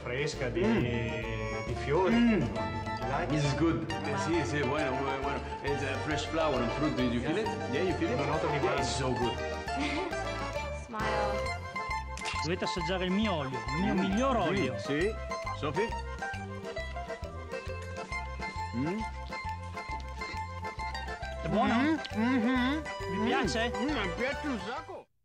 fresca di fiori. This is good. Sì, bueno. It's a fresh flower and fruit. Did you feel it? Yeah, you feel it? Yeah, it's so good. Smile. Dovete assaggiare il mio olio, il mio miglior olio. Sì. Sophie? È buono? Vi piace? Mi piace un sacco.